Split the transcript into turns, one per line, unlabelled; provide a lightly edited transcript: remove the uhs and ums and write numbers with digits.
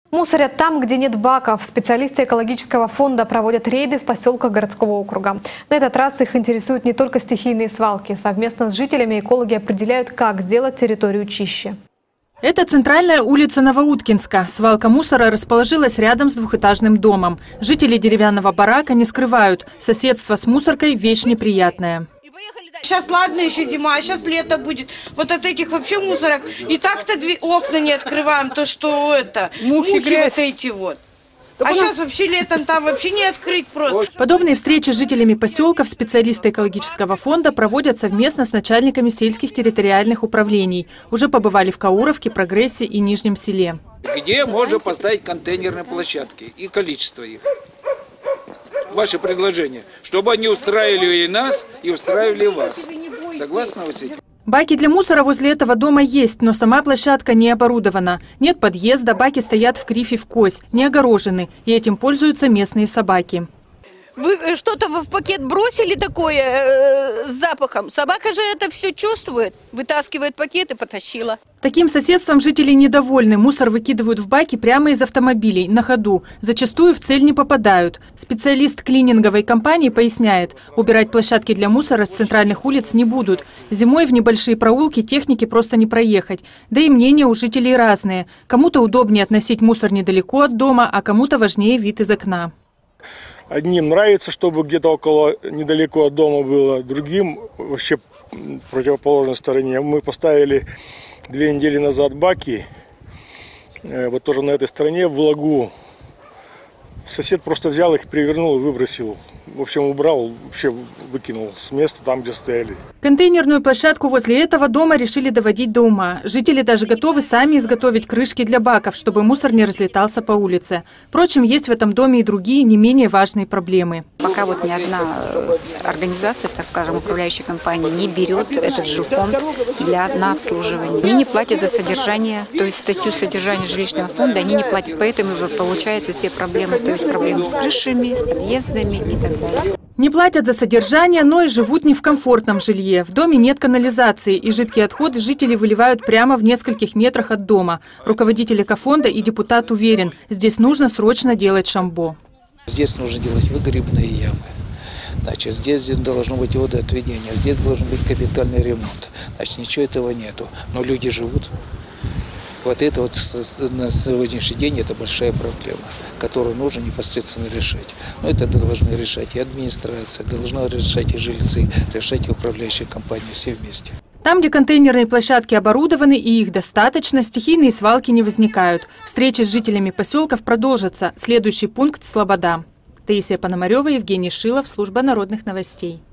Мусорят там, где нет баков. Специалисты экологического фонда проводят рейды в поселках городского округа. На этот раз их интересуют не только стихийные свалки. Совместно с жителями экологи определяют, как сделать территорию чище.
Это центральная улица Новоуткинска. Свалка мусора расположилась рядом с двухэтажным домом. Жители деревянного барака не скрывают, соседство с мусоркой – вещь неприятная.
Сейчас ладно, еще зима, а сейчас лето будет. Вот от этих вообще мусорок. И так-то окна не открываем, то что это, мухи вот эти вот. А сейчас вообще летом там вообще не открыть просто.
Подобные встречи с жителями поселков специалисты экологического фонда проводят совместно с начальниками сельских территориальных управлений. Уже побывали в Кауровке, Прогрессе и Нижнем Селе.
Где можно поставить контейнерные площадки и количество их? Ваше предложение, чтобы они устраивали нас и устраивали вас. Согласны вы с этим?
Баки для мусора возле этого дома есть, но сама площадка не оборудована. Нет подъезда, баки стоят в крифе в кость, не огорожены, и этим пользуются местные собаки.
Вы что-то в пакет бросили такое с запахом? Собака же это все чувствует, вытаскивает пакет и потащила.
Таким соседством жители недовольны. Мусор выкидывают в баки прямо из автомобилей, на ходу. Зачастую в цель не попадают. Специалист клининговой компании поясняет, убирать площадки для мусора с центральных улиц не будут. Зимой в небольшие проулки техники просто не проехать. Да и мнения у жителей разные. Кому-то удобнее относить мусор недалеко от дома, а кому-то важнее вид из окна.
Одним нравится, чтобы где-то недалеко от дома было, другим вообще в противоположной стороне. Мы поставили 2 недели назад баки, вот тоже на этой стороне, в лагу. Сосед просто взял их, перевернул и выбросил. В общем, убрал, вообще выкинул с места там, где стояли.
Контейнерную площадку возле этого дома решили доводить до ума. Жители даже готовы сами изготовить крышки для баков, чтобы мусор не разлетался по улице. Впрочем, есть в этом доме и другие, не менее важные проблемы.
Пока вот ни одна организация, так скажем, управляющая компания не берет этот жилфонд на обслуживание. Они не платят за содержание, то есть статью содержания жилищного фонда они не платят. Поэтому получаются все проблемы, то есть проблемы с крышами, с подъездами и так далее.
Не платят за содержание, но и живут не в комфортном жилье. В доме нет канализации, и жидкие отходы жители выливают прямо в нескольких метрах от дома. Руководитель экофонда и депутат уверен, здесь нужно срочно делать шамбо.
Здесь нужно делать выгребные ямы. Значит, здесь должно быть водоотведение, здесь должен быть капитальный ремонт. Значит, ничего этого нету, но люди живут. Вот это вот на сегодняшний день это большая проблема, которую нужно непосредственно решать. Но это должны решать и администрация, должна решать и жильцы, решать и управляющие компании, все вместе.
Там, где контейнерные площадки оборудованы и их достаточно, стихийные свалки не возникают. Встречи с жителями поселков продолжатся. Следующий пункт – Слобода. Таисия Пономарева, Евгений Шилов, служба народных новостей.